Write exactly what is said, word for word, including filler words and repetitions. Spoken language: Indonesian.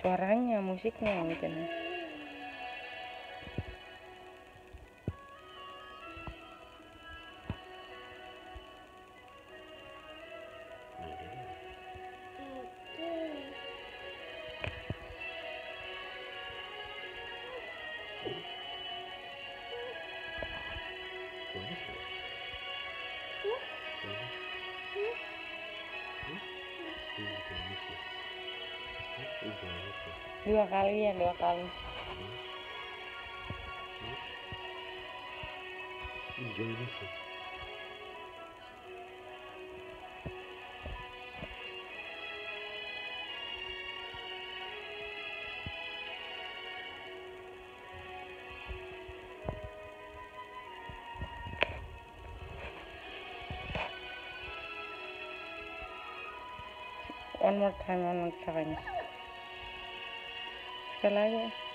suaranya, musiknya mungkin. Dua kali ya, dua kali. One more time, one more time. Sekali lagi.